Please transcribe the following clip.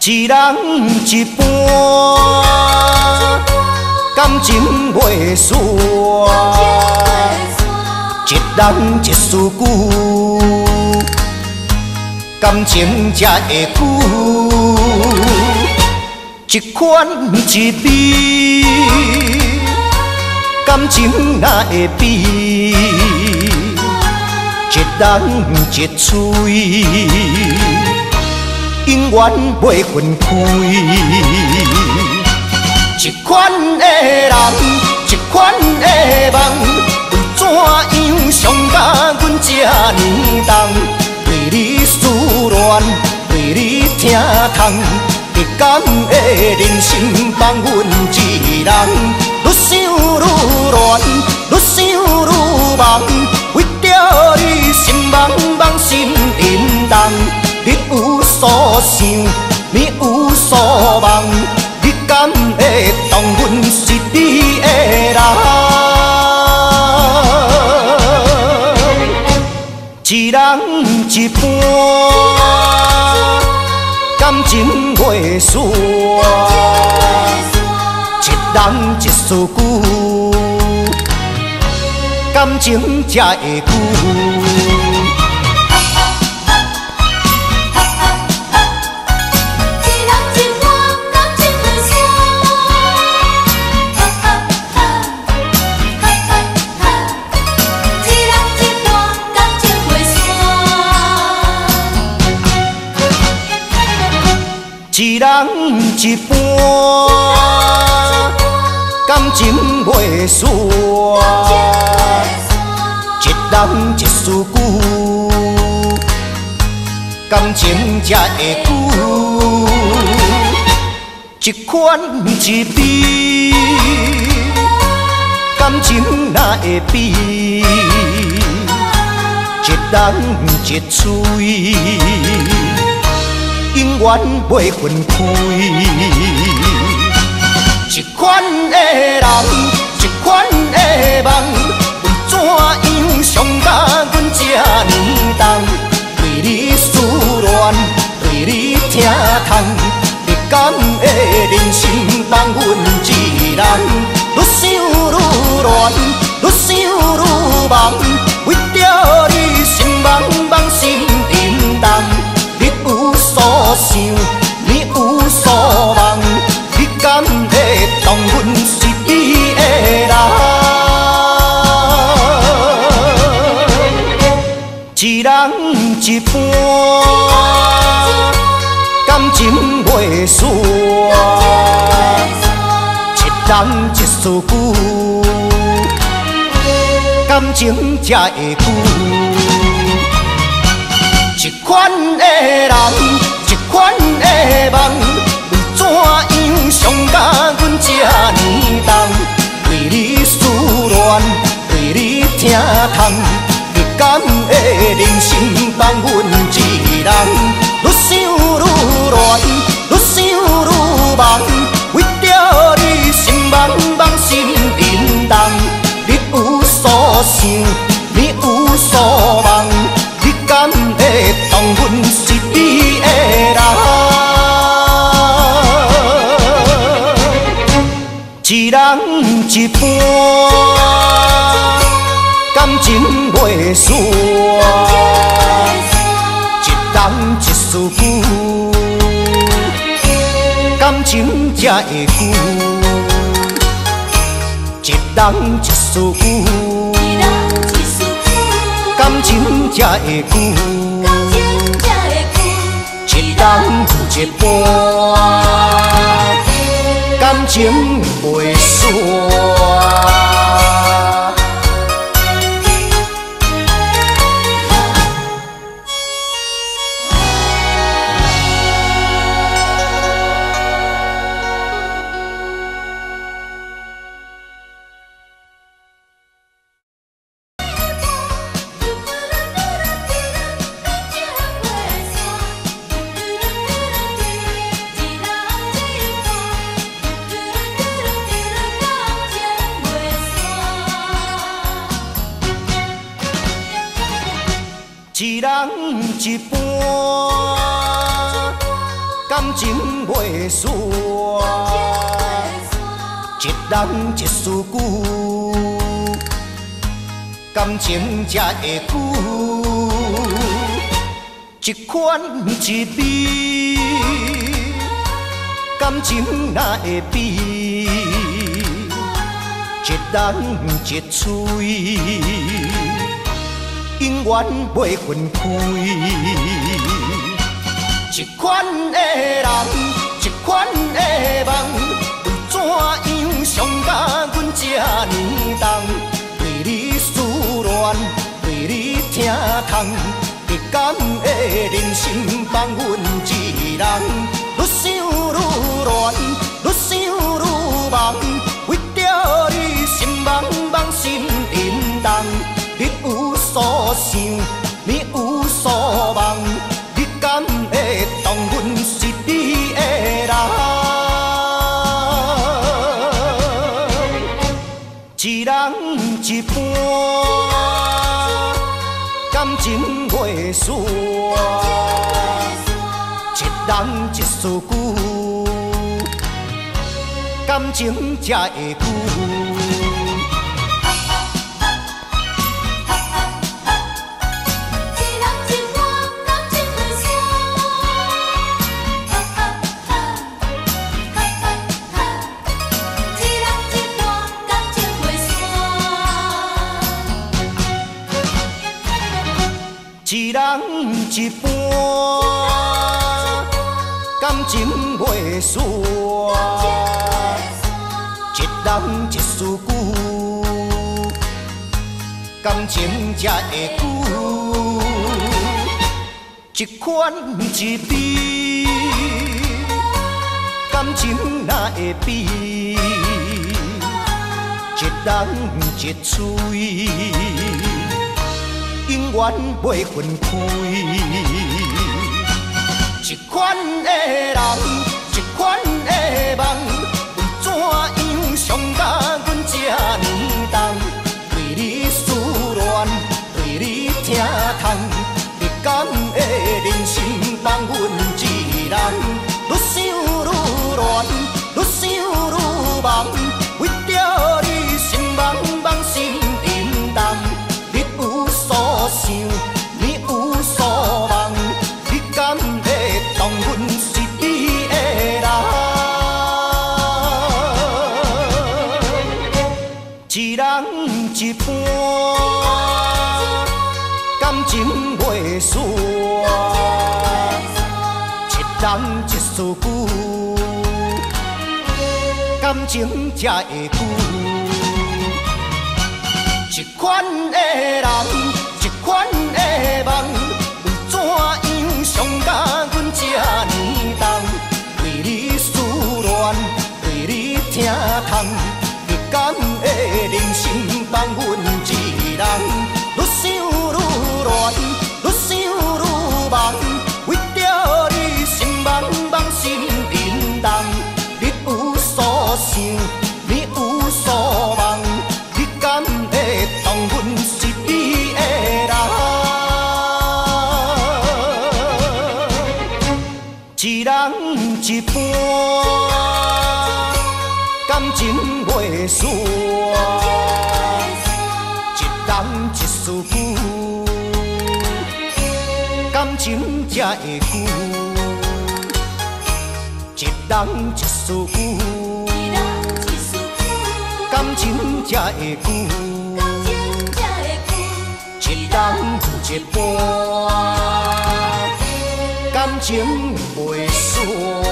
一人一半，感情袂散。一人一丝久，感情才会久。一款一味，感情哪会比？一人一喙，永远袂分开。一款的人，一款的梦，为怎样伤甲阮这呢重？为你思恋，为你疼痛，会甘的人生放阮一人？愈想愈乱，愈想愈梦，为着你心茫茫心沉重。你有所想，你有所梦，你敢会当阮是你的人？一人一半，感情袂散。一人一丝久，感情才会久。一人一半，感情袂散。一人一丝久，感情才会久。一款一味，感情哪会比？一人一喙，永远袂分开。一款的人，一款的梦，为怎样伤甲阮这呢重？为你思恋，为你疼痛，会甘的人生放阮一人？愈想愈乱，愈想愈梦，为着你心茫茫心沉重。你有所想，你有所梦，你敢会当阮是你的人？一人一半，感情袂散。一人一丝久，感情才会久。一款的人，一款的梦，为怎样伤甲阮这呢重？为你思恋，为你疼痛，会甘的人生放阮一人？愈想愈乱，愈想愈梦，为着你心茫茫心沉重。你有所想，你有所梦，你敢会当阮是你的人？一人一半，感情袂散。一人一丝久，感情才会久。一人一丝久，感情才会久。一人一半，感情袂散。 一感情袂散，一人一世久，感情才会久，一款一味，感情哪会比？一人一喙，永远袂分开。一款的人，一款的梦，为怎样伤甲阮这呢重？为你思恋，为你疼痛，你敢会忍心放阮一人？愈想愈乱，愈想愈梦，为着你心茫茫，心沉重。你有所想，你有所梦。你敢会当阮是你的人？一人一半，感情袂散，一人一世久，感情才会久。一人一半，感情袂散，一人一世久，感情才会久。一款一味，感情哪会比？一人一喙。永远袂分开，一款的人，一款的梦，为怎样伤甲阮这呢重？对你思恋，对你疼痛，你敢会忍心放阮一人？愈想愈乱，愈想愈梦，为着你心茫茫，心沉重。你有所想，你有所梦，你敢会当阮是你的人？一人一半，感情袂散，一人一世久，感情才会久。一款的人，一款的梦，为怎样伤甲阮这呢重？为你思恋，为你疼痛，你敢会忍心放阮一人？愈想愈乱，愈想愈梦，为着你心茫茫，心沉重。你有所想，你有所梦。敢会当阮是你的人？一人一半，感情袂散，一人一世久，感情才会久，一人一世久。感情才会久，一人一半，感情袂散。